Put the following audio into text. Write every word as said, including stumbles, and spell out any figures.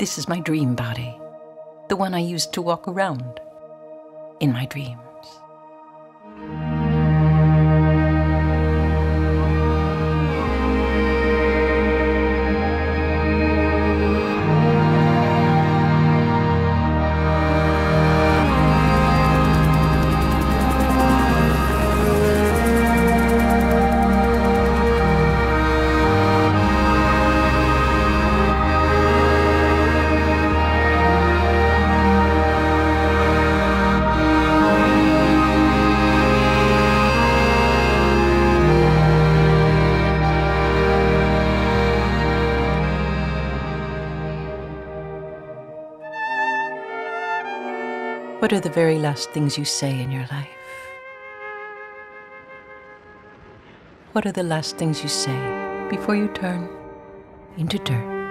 This is my dream body, the one I used to walk around in my dreams. What are the very last things you say in your life? What are the last things you say before you turn into dirt?